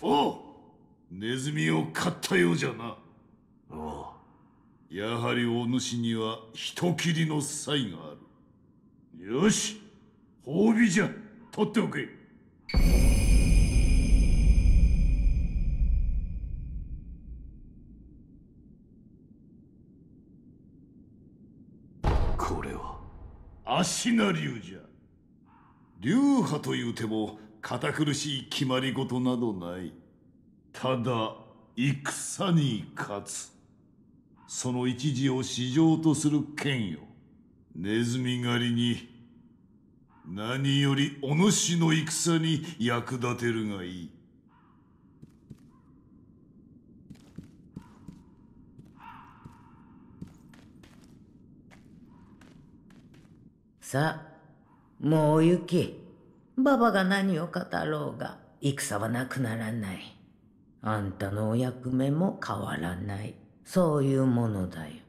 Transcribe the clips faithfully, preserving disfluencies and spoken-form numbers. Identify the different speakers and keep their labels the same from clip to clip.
Speaker 1: おう、ネズミを飼ったようじゃな。
Speaker 2: お
Speaker 1: う。やはりお主には人斬りの才がある。よし、褒美じゃ。取っておけ。
Speaker 2: これは
Speaker 1: 足名流じゃ。流派というても堅苦しい決まり事などない。ただ戦に勝つ、その一時を至上とする剣よ。ネズミ狩りに何よりお主の戦に役立てるがいい。
Speaker 3: さあ、もう行け。ババが何を語ろうが戦はなくならない。あんたのお役目も変わらない。そういうものだよ。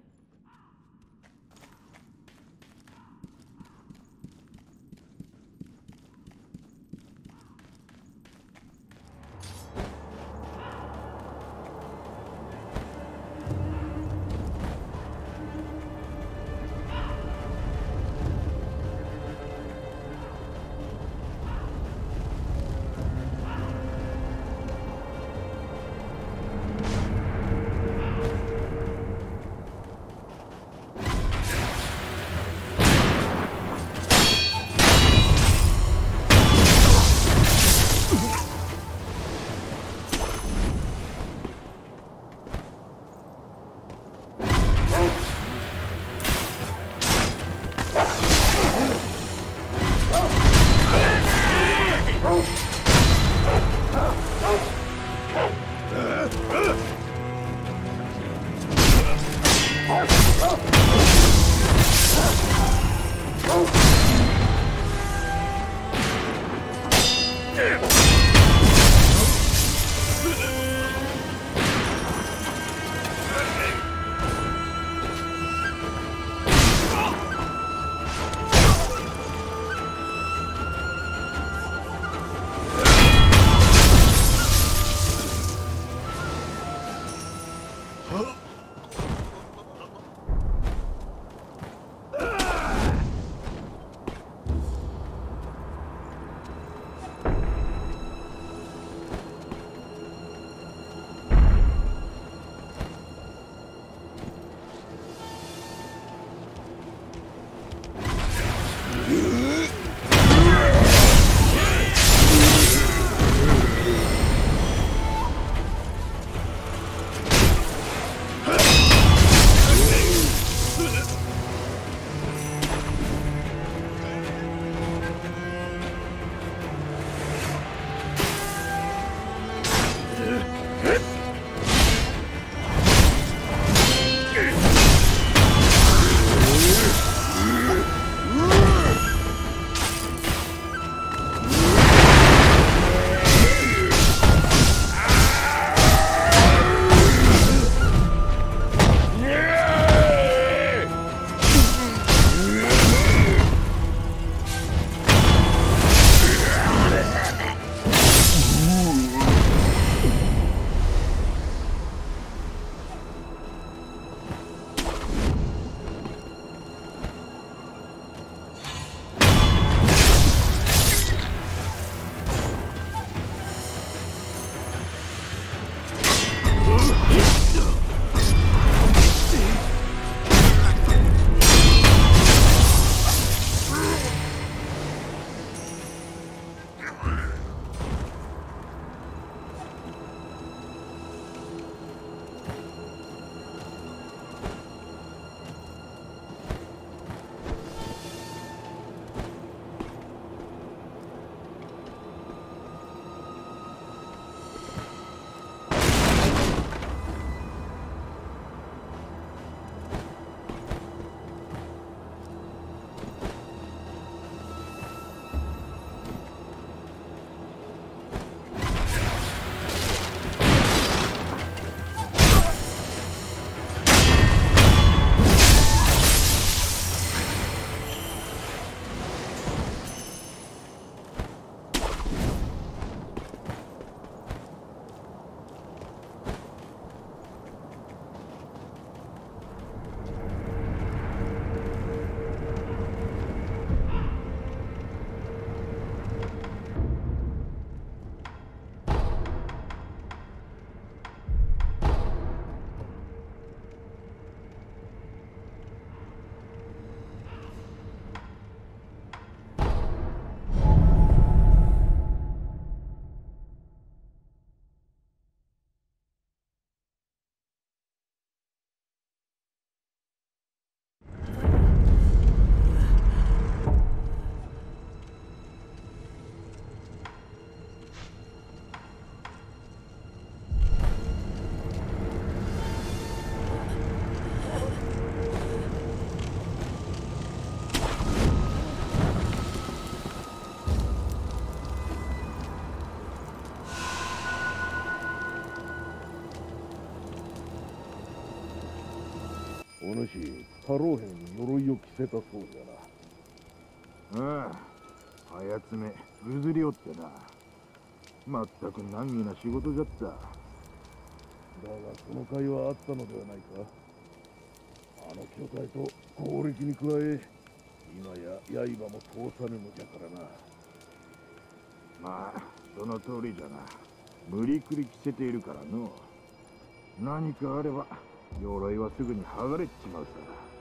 Speaker 4: お主、太郎兵に鎧を着せたそうじ
Speaker 5: ゃな。ああ、あやつめ、ぐずりおってな。まったく難儀な仕事じゃった。だが、
Speaker 4: その甲斐はあったのではないか。あの巨体と攻撃に加え、今や刃も通さぬのじゃからな。
Speaker 5: まあ、その通りじゃな。無理くり着せているからの。何かあれば、鎧はすぐに剥がれちまうさ。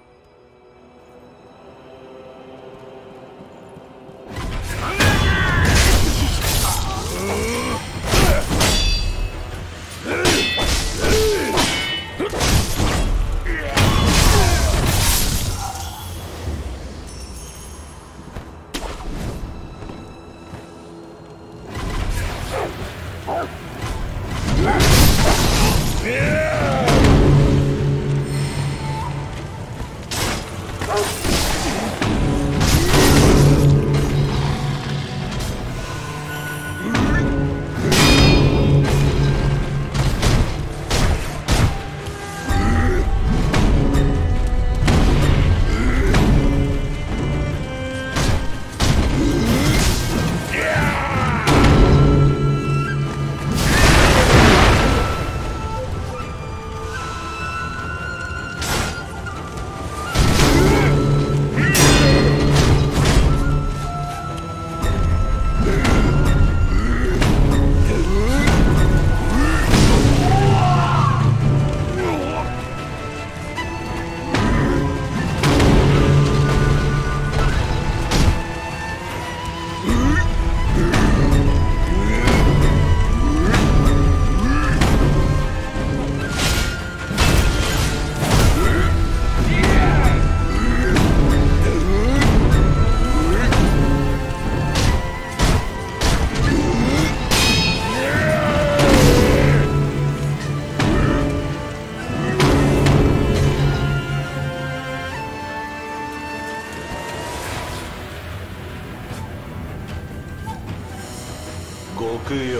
Speaker 6: 極よ、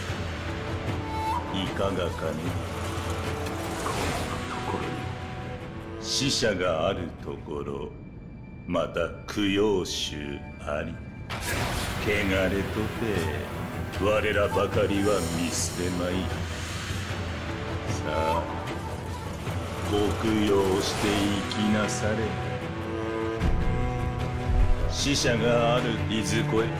Speaker 6: いかがかね。こんなと
Speaker 2: ころに
Speaker 6: 死者があるところ、また供養衆あり。汚れとて我らばかりは見捨てまい。さあ、ご供養して生きなされ。死者があるいずこへ。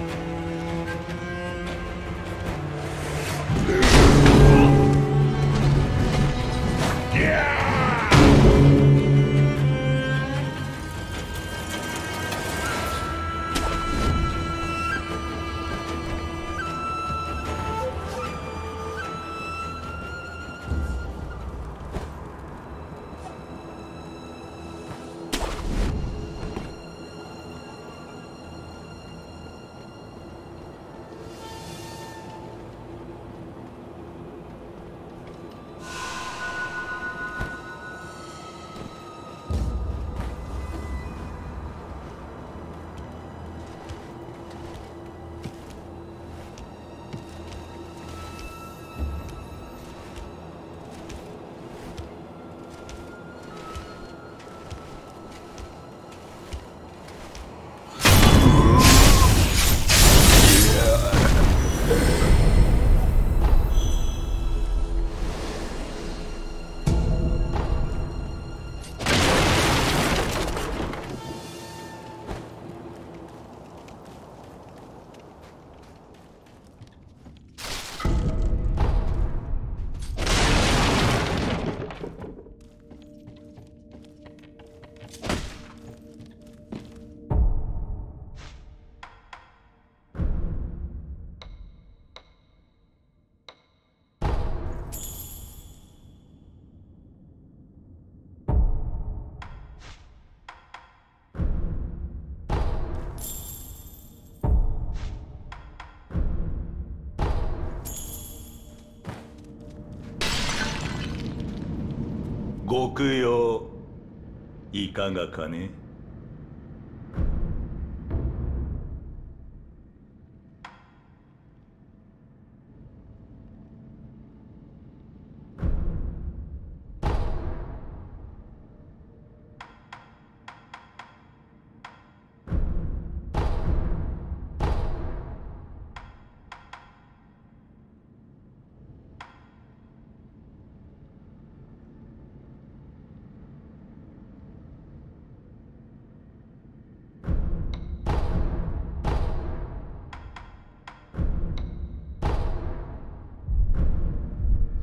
Speaker 6: ご供養いかがかね。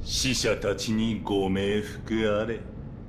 Speaker 6: 死者たちにご冥福あれ。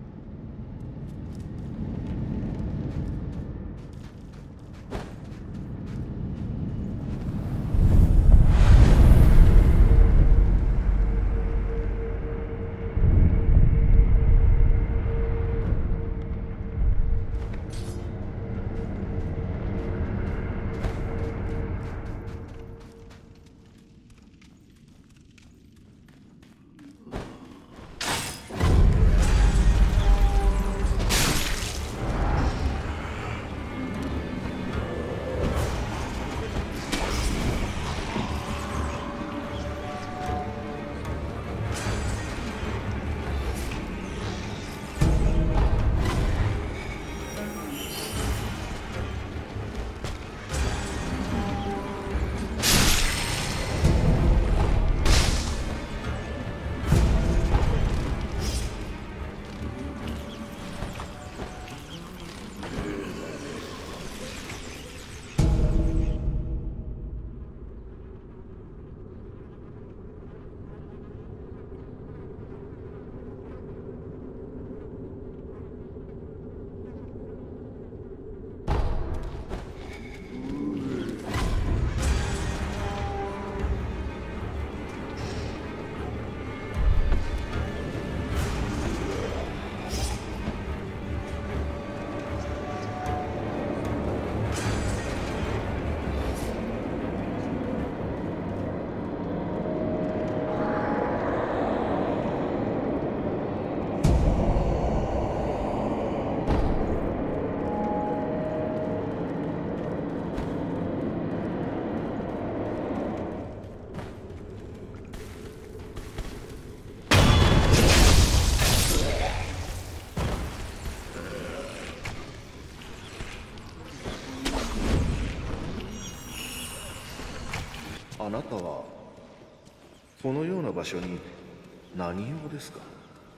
Speaker 4: あなたはこのような場所に何用ですか？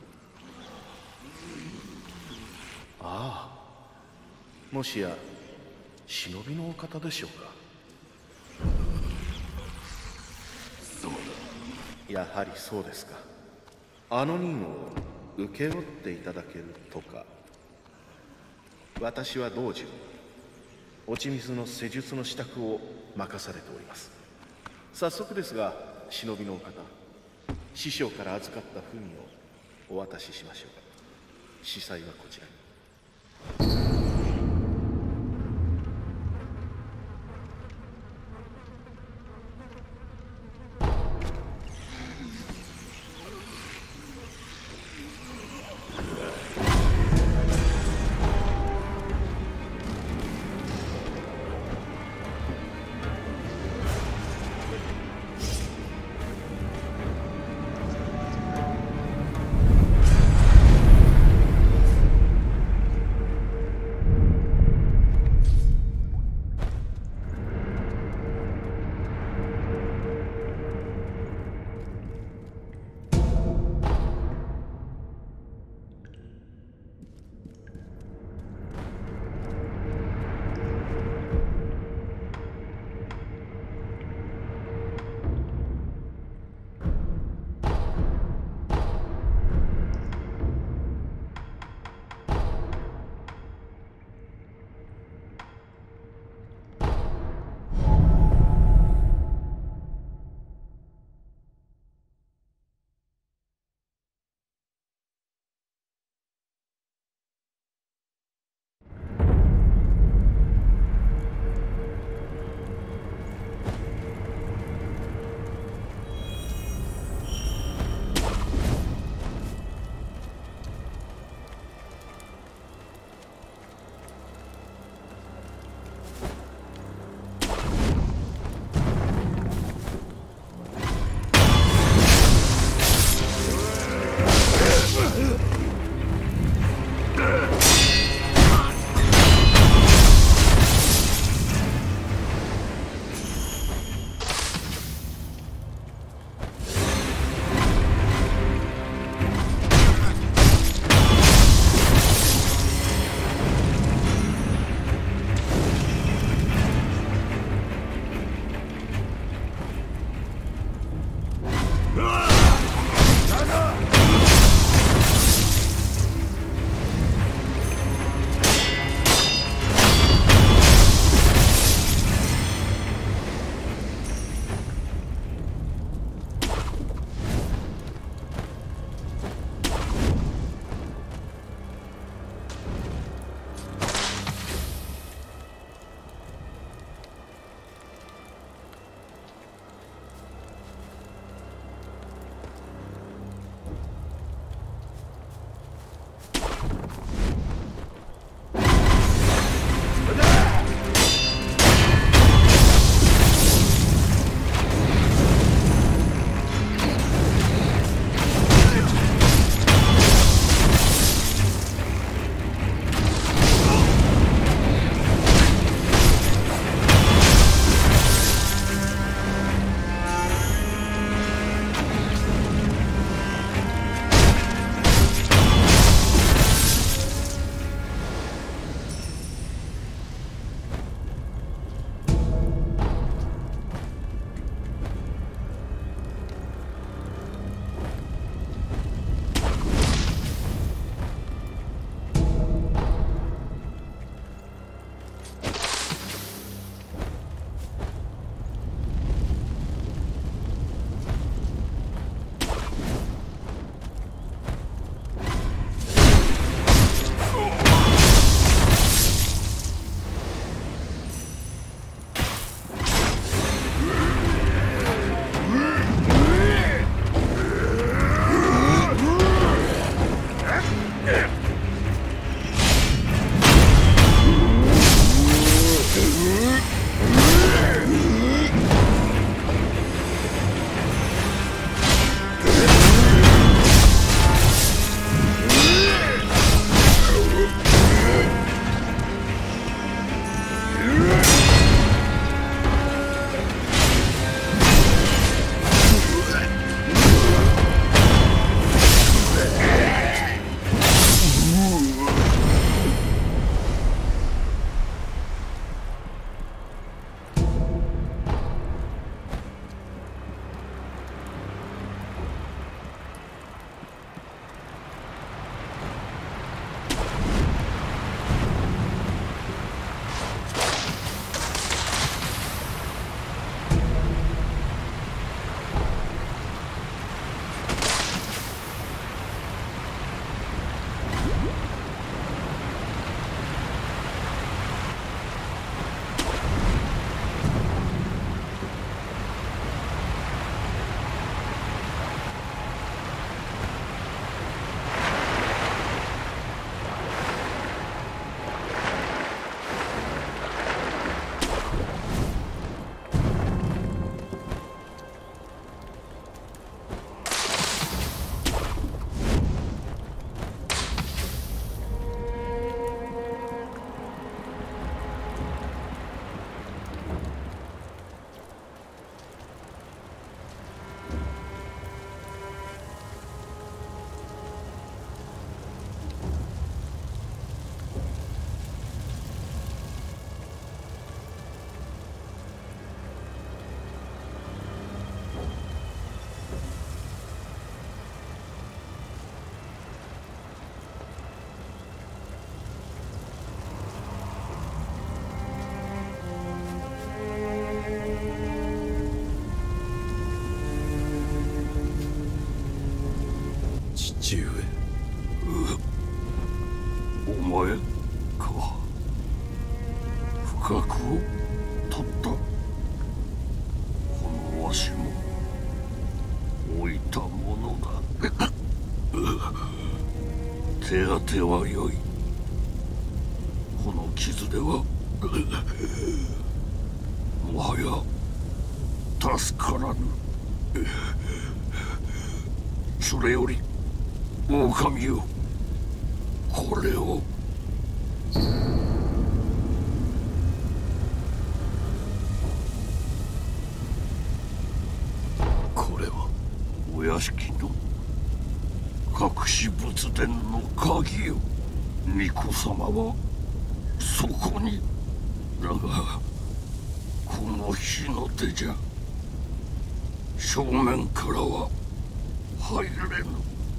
Speaker 4: ああ、もしや忍びのお方でしょうか？
Speaker 2: そう
Speaker 4: だ。やはりそうですか。あの任を請け負っていただけるとか。私は道中落ち水の施術の支度を任されております。早速ですが、忍びのお方、師匠から預かった文をお渡ししましょう。司祭はこちらに。
Speaker 5: だ
Speaker 7: 父上。
Speaker 5: お前か。不覚を取った。このわしも置いたものだ。手当てはよい。この傷ではもはや助からぬ。それより狼よ、これを。これはお屋敷の隠し仏殿の鍵よ。巫女様はそこに。だがこの火の手じゃ正面からは入れぬ。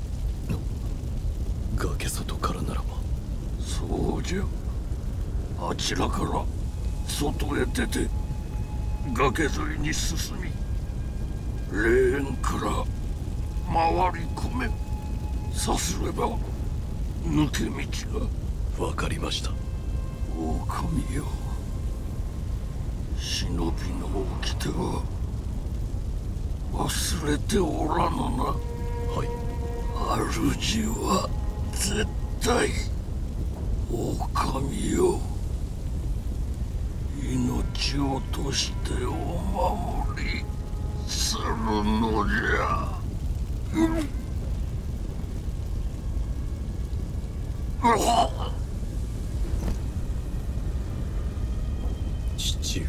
Speaker 7: 崖外からならば。
Speaker 5: そうじゃ。あちらから外へ出て崖沿いに進み、霊園から回り込め。さすれば抜け道
Speaker 7: が。わかりました。
Speaker 5: 狼よ、忍びの掟は忘れておらぬな。
Speaker 7: はい。
Speaker 5: 主は絶対狼よ、命をとしてお守りするのじゃ。うん、
Speaker 7: 父上。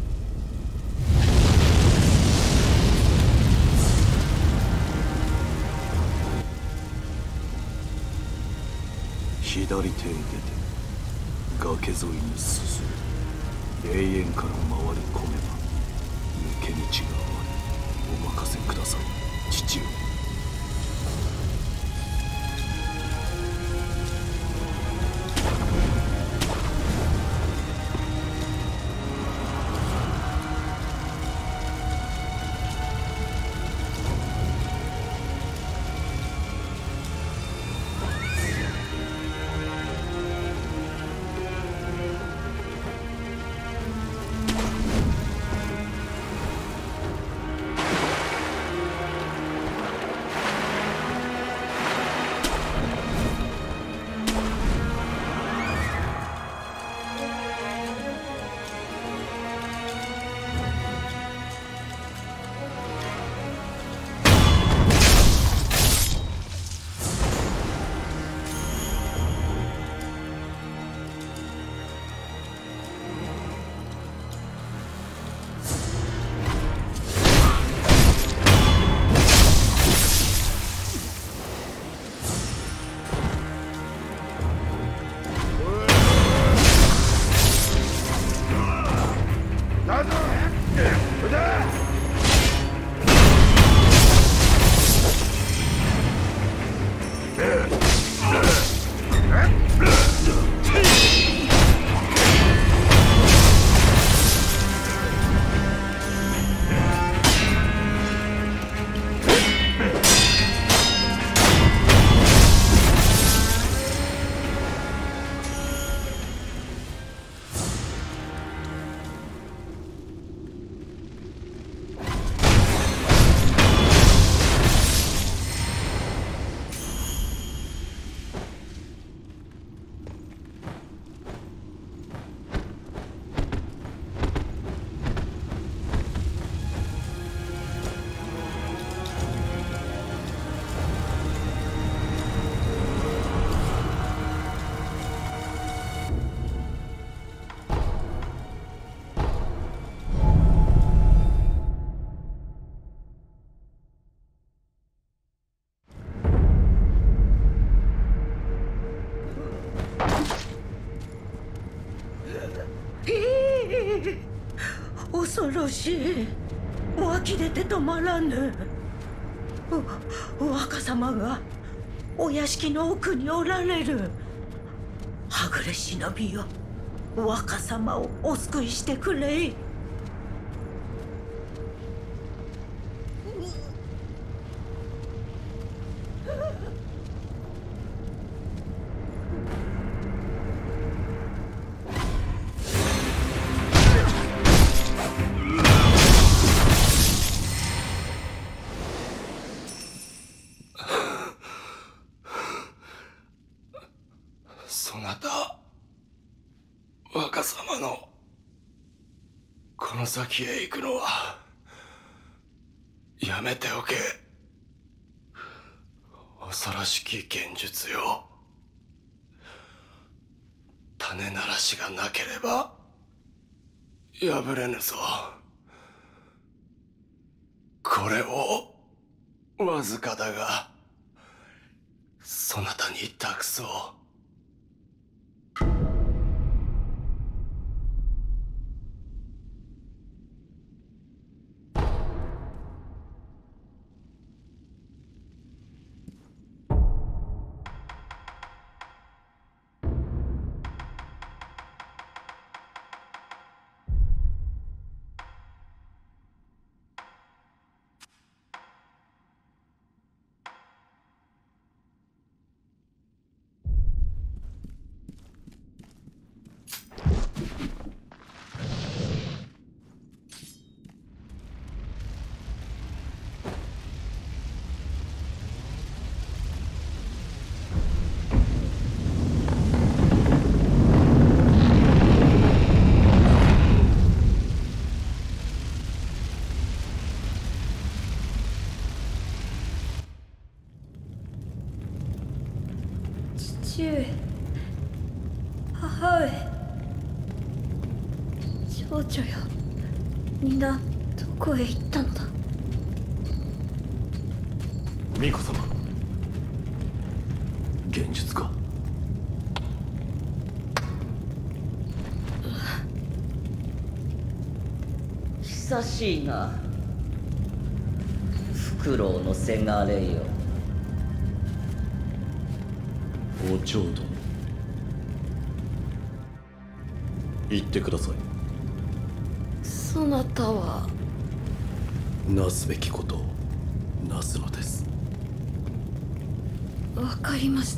Speaker 7: 左手へ出て崖沿いに進み、霊園から回り込めば抜け道がある。お任せください、父上。
Speaker 3: 恐ろしい。湧き出て止まらぬ。若様がお屋敷の奥におられる。はぐれ忍びよ、若様をお救いしてくれい。
Speaker 7: カ様のこの先へ行くのはやめておけ。恐ろしき現実よ。種ならしがなければ破れぬぞ。これをわずかだがそなたに託そう。
Speaker 8: 父上、母上、少女よ、皆どこへ行ったのだ。
Speaker 7: 巫女様、現実か。
Speaker 3: 久しいな、フクロウのせがれよ。
Speaker 7: お嬢殿、言ってください。
Speaker 8: そなたは。
Speaker 7: なすべきことをなすのです。
Speaker 8: わかりました。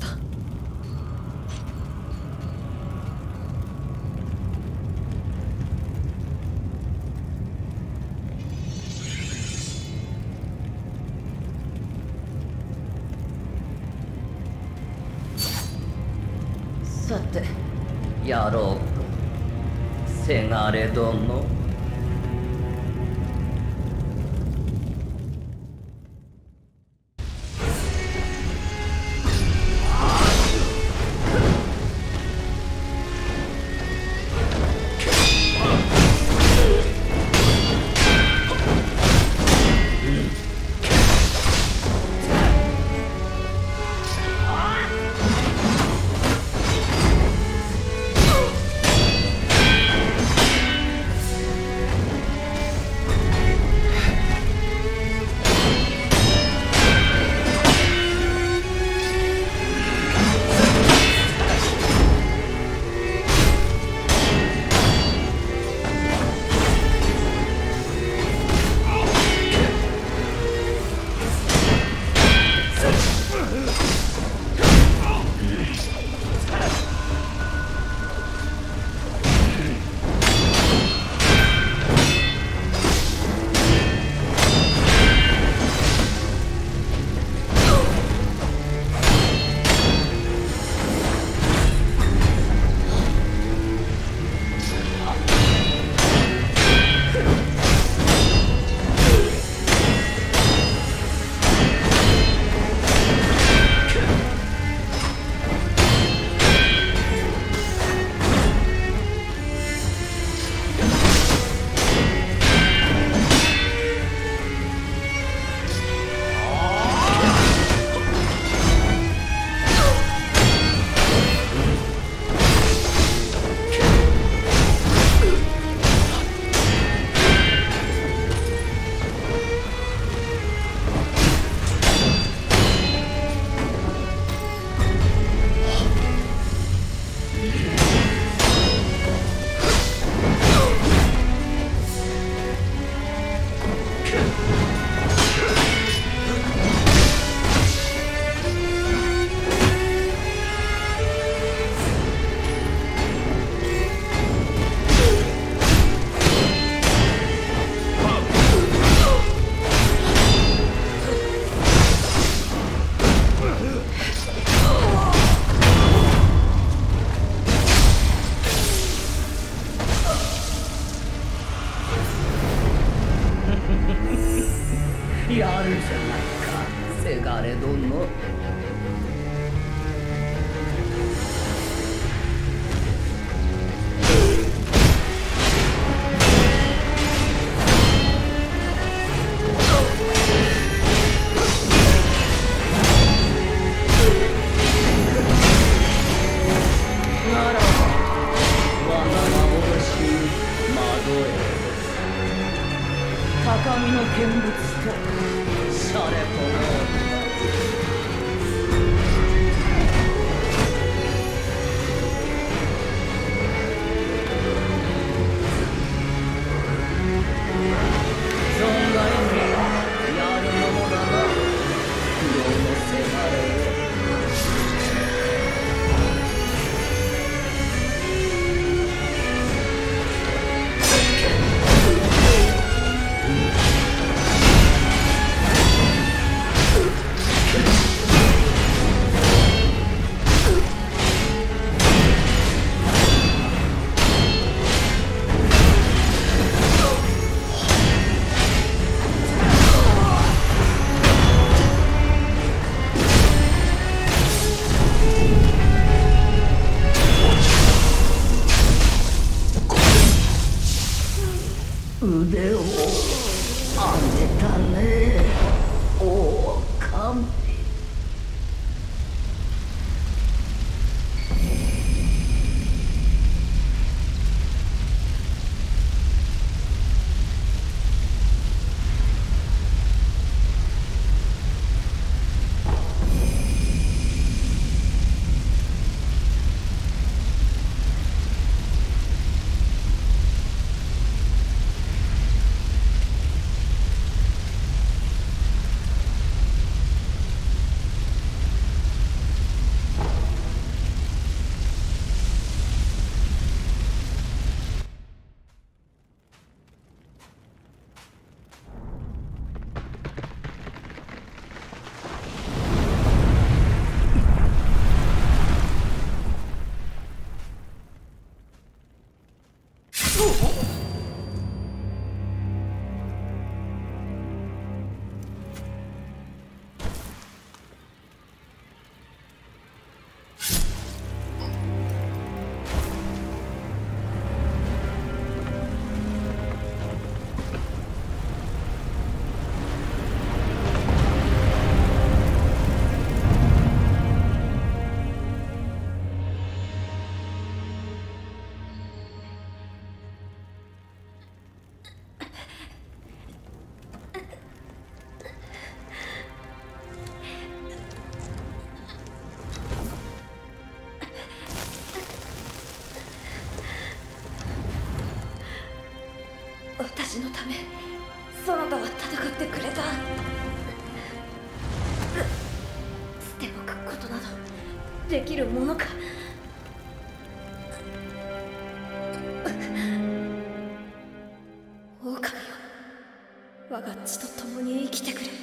Speaker 3: さて、やろうか、せがれ殿。 されどの。高みの見物とシャレと存外にやるものだな、苦労のせがれを。腕を上げたね、狼。私のためそなたは戦ってくれた。捨ておくことなどできるものか。狼よ、我が血と共に生きてくれ。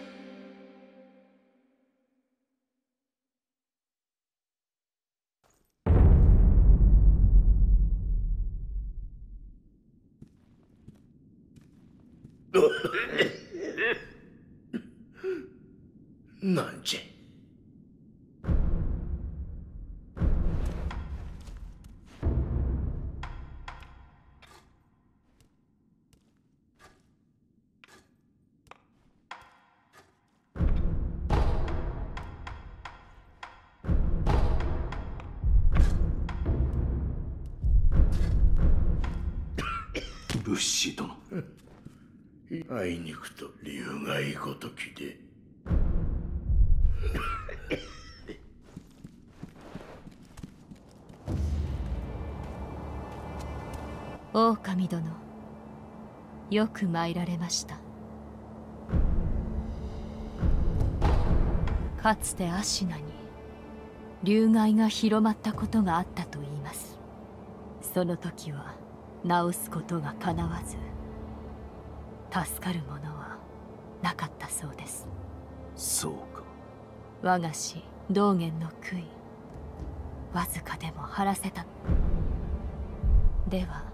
Speaker 4: なんじゃ。
Speaker 5: 物資殿。
Speaker 9: あいにくと竜がごときで。
Speaker 10: 狼殿、よく参られました。かつてアシナに竜害が広まったことがあったといいます。その時は治すことがかなわず、助かるものはなかったそうです。
Speaker 5: そうか。
Speaker 10: 我が師道元の悔い、わずかでも晴らせた。では